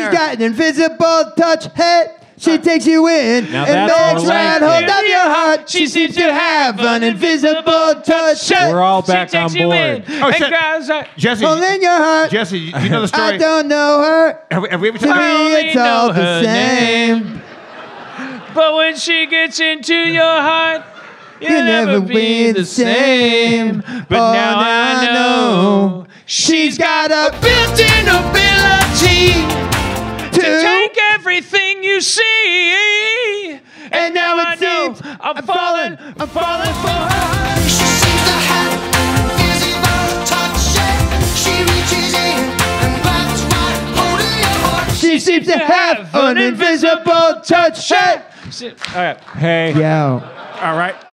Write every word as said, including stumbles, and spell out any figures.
got an invisible touch. Hey, she takes you in Now and that's makes more right like hold it. of your heart. She seems to have an invisible touch. We're all back she on takes you in board. Oh, and shit. grabs her. Jesse, Holding your heart. Jesse, you you know the I story? don't know her. Have we, have we ever To talked me, about only it's all know the her same. But when she gets into your heart, you'll You'll never be the same. But Oh, now I know she's got a built-in ability to take everything you see. And now it I know seems I'm falling, I'm falling for her. She seems to have invisible touch. She reaches in and grabs right hold of your heart. She seems to have an invisible touch. Hey. All right. Hey. Yo. All right.